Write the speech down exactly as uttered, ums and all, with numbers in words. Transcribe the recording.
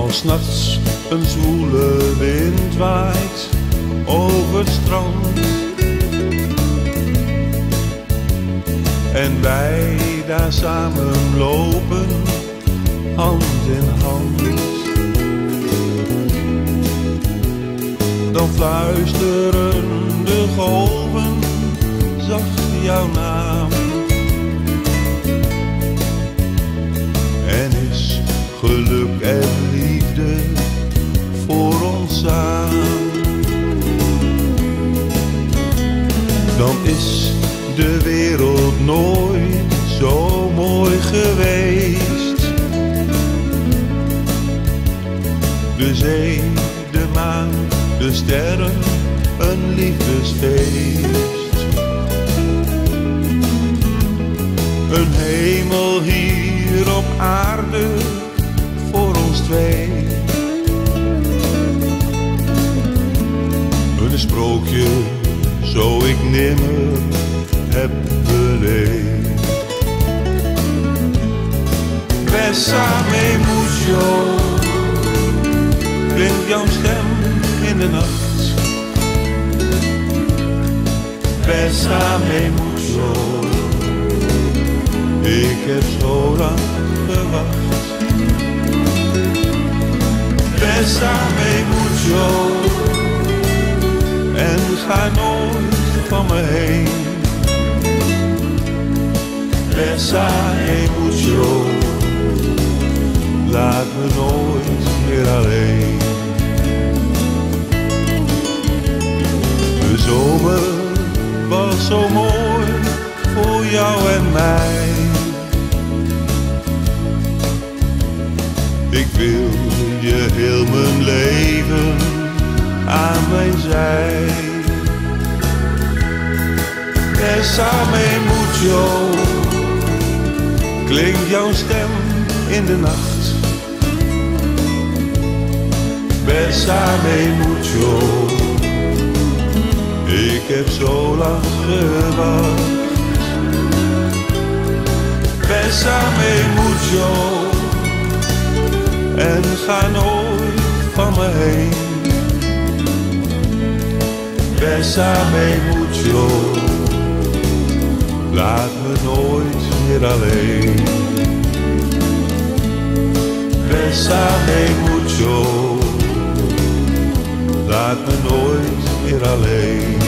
Als 's nachts een zwoele wind waait over het strand en wij daar samen lopen, hand in hand, dan fluisteren de golven zacht jouw naam. En is geluk en liefde voor ons samen, dan is de wereld nooit zo mooi geweest. De zee, de maan, de sterren, een liefdesfeest. Een hemel hier op aarde voor ons twee. Een sprookje zo ik nimmer heb beleefd. Bésame mucho, klinkt jouw stem in de nacht. Bésame mucho, ik heb zo lang gewacht. Bésame mucho, en ga nooit van me heen. Bésame mucho, laat me nooit meer alleen. De zomer was zo mooi voor jou en mij. Ik wil je heel mijn leven aan mijn zij. Bésame mucho, klinkt jouw stem in de nacht. Bésame mucho, ik heb zo lang gewacht. Bésame mucho, en ga nooit van me heen. Bésame mucho, laat me nooit meer alleen. Bésame mucho, laat me nooit meer alleen.